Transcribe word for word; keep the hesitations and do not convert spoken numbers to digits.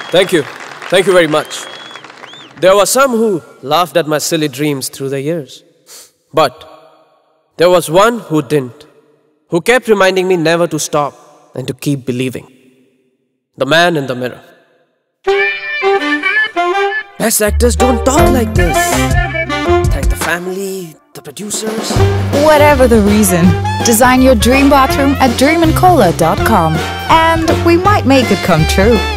Thank you. Thank you very much. There were some who laughed at my silly dreams through the years. But there was one who didn't, who kept reminding me never to stop and to keep believing. The man in the mirror. Best actors don't talk like this. Thank the family, the producers. Whatever the reason, design your dream bathroom at dream and kohler dot com and we might make it come true.